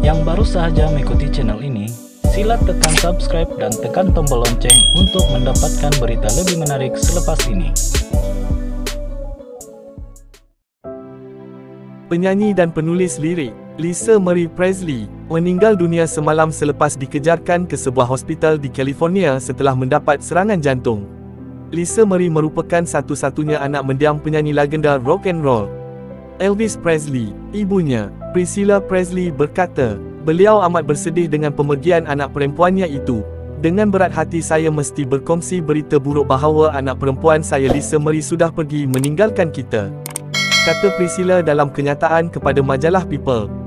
Yang baru sahaja mengikuti channel ini, silat tekan subscribe dan tekan tombol lonceng untuk mendapatkan berita lebih menarik selepas ini. Penyanyi dan penulis lirik, Lisa Marie Presley, meninggal dunia semalam selepas dikejarkan ke sebuah hospital di California setelah mendapat serangan jantung. Lisa Marie merupakan satu-satunya anak mendiang penyanyi legenda rock and roll, Elvis Presley. Ibunya, Priscilla Presley, berkata, "Beliau amat bersedih dengan pemergian anak perempuannya itu. Dengan berat hati saya mesti berkongsi berita buruk bahawa anak perempuan saya Lisa Marie sudah pergi meninggalkan kita," kata Priscilla dalam kenyataan kepada majalah People.